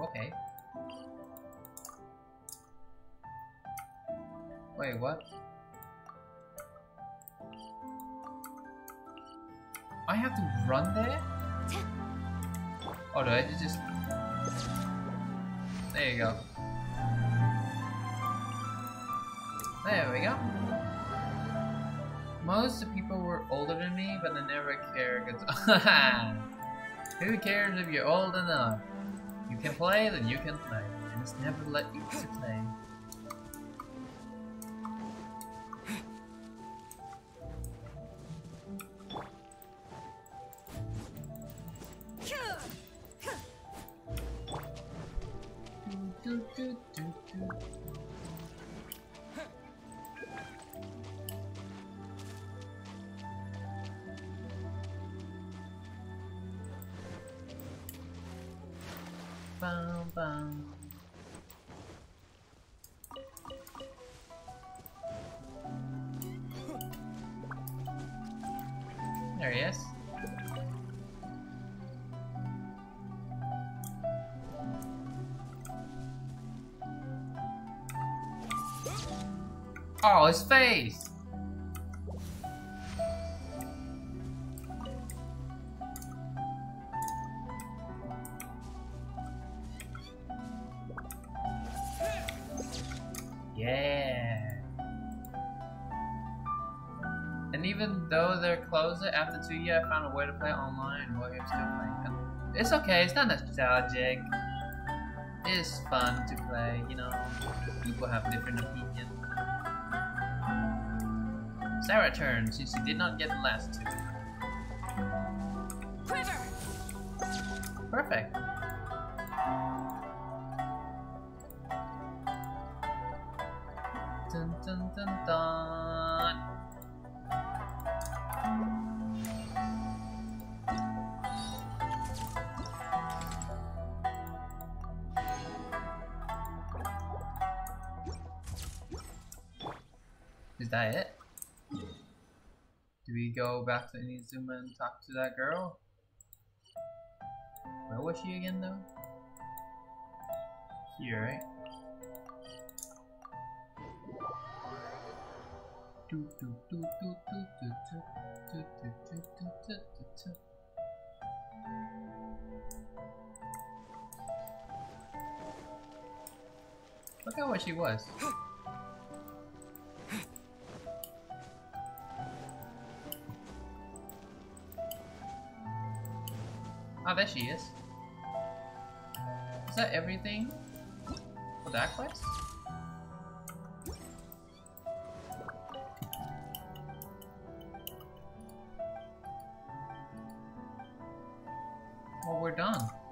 okay. Wait, what? I have to run there? Oh, do I just... There you go. There we go. Most of the people were older than me, but they never cared. Who cares if you're old enough? You can play, then you can play. And it's never let you to play. Bum, bum. There he is. Oh, his face! Yeah. And even though they're closed after 2 years, I found a way to play online while you're still playing. It's okay, it's not nostalgic. It's fun to play, you know. People have different opinions. Sarah turns since she did not get the last 2. Quiver. Perfect. Dun dun dun dun. Is that it? Do we go back to Inazuma and talk to that girl? Where was she again though? Here, right? Look at where she was. Oh, there she is. Is that everything for that quest? Well, we're done.